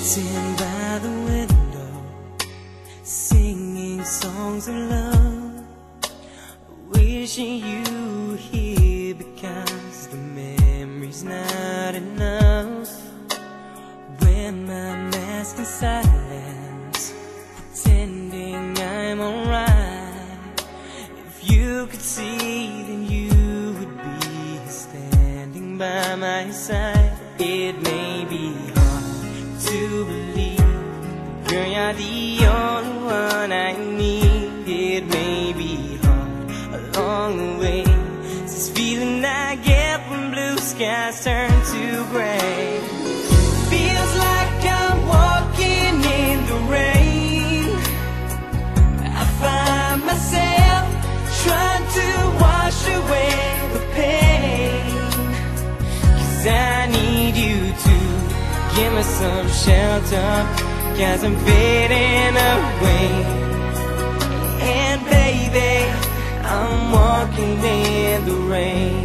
Sitting by the window, singing songs of love, wishing you were here because the memory's not enough. Wear my mask in silence, pretending I'm alright. If you could see, then you would be standing by my side. It may be to believe, girl, you're the only one I need. It may be hard along the way, this feeling I get when blue skies turn to gray. Feels like I'm walking in the rain. I find myself trying to wash away the pain, 'cause I need you to give me some shelter, 'cause I'm fading away. And baby, I'm walking in the rain.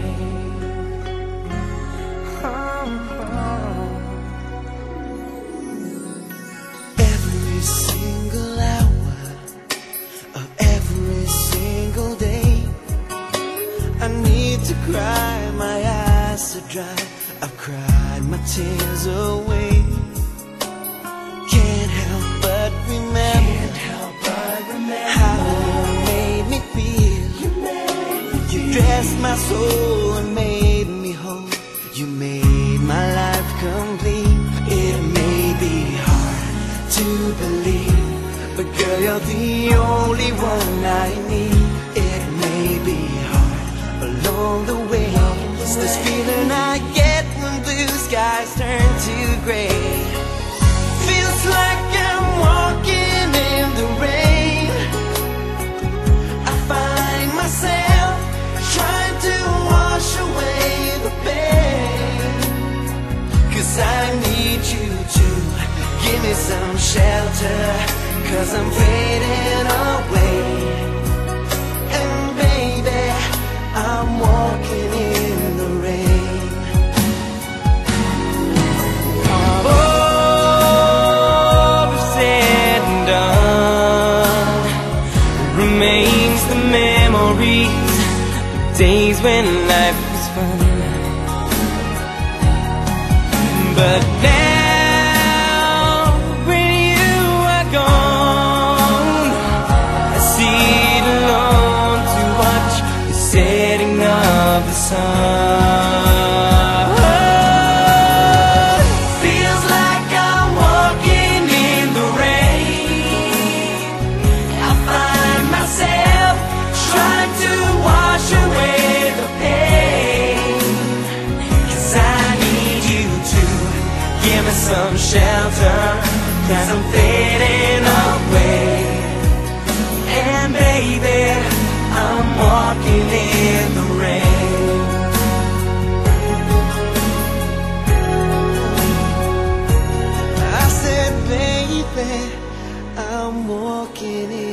Every single hour of every single day, I need to cry, my eyes are dry. I've cried my tears away. Can't help but remember how you made me feel. You dressed my soul and made me whole. You made my life complete. It may be hard to believe, but girl, you're the only one I need. It may be hard along the way, it's this feeling I get when blue skies turn to gray. Feels like I'm walking in the rain. I find myself trying to wash away the pain, 'cause I need you to give me some shelter, 'cause I'm fading away. And baby, I'm walking in the rain. All said and done, remains the memories, the days when life was fun. But now, when you are gone, I sit alone to watch the setting of the sun. Feels like I'm walking in the rain. I find myself trying to wash away the pain, 'cause I need you to give me some shelter, 'cause I'm fading away. And baby, I'm walking in the rain. I said, baby, I'm walking in